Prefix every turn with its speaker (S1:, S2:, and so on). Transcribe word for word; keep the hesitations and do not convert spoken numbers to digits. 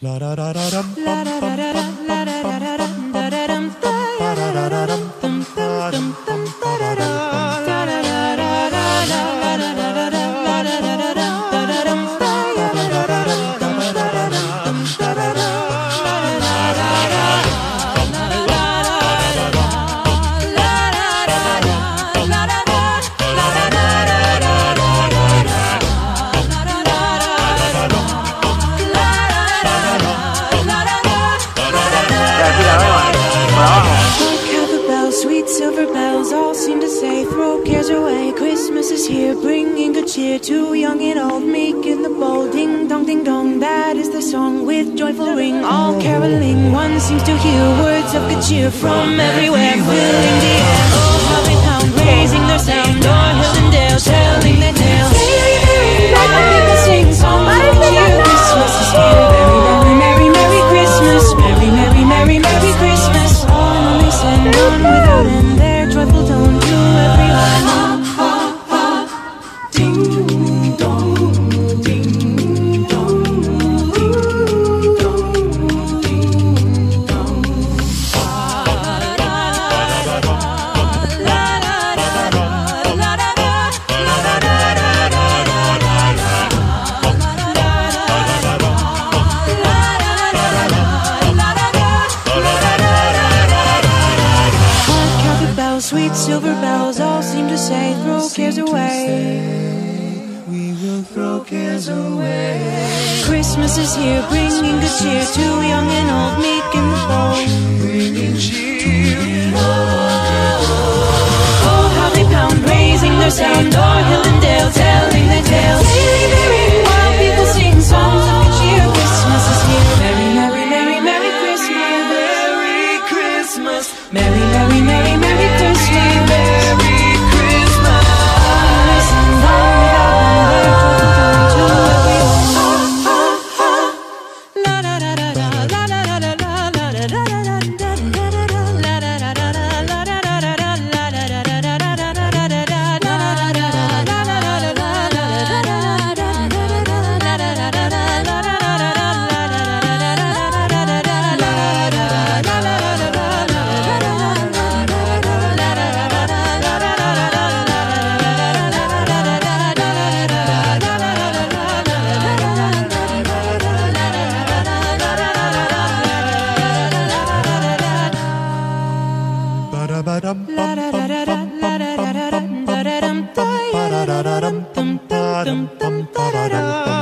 S1: Sweet silver bells all seem to say, throw cares away, Christmas is here, bringing good cheer to young and old, meek and the bold. Ding dong, ding dong, that is the song with joyful ring, all caroling. One seems to hear words of good cheer from everywhere, filling the air. Oh, how they pound, raising their sound, o'er hill and dale, telling their tales. People sing songs of good cheer, Christmas is here. Merry, merry, merry, merry Christmas, merry, merry, merry, merry Christmas. On they send on without end their joyful tone to everyone. Ha, ha, ha. Ding dong, ding dong, ding dong, ding dong. La la la la la la la la la sweet silver bells all seem to say, throw cares away. We will throw cares away. Christmas is here, bringing good cheer to young and old, meek and bold. Bringing cheer. Oh, how they pound, raising their sound, o'er hill and dale, telling their tales. While people sing songs of good cheer, Christmas is here. Merry, merry, merry, merry Christmas. Merry Christmas. Merry, merry, merry, merry Christmas. Merry Christmas. Listen on without wonder, to everyone. Ha, ha, ha. La la la la la la la la la la la la la Dum dum dum dum dum dum.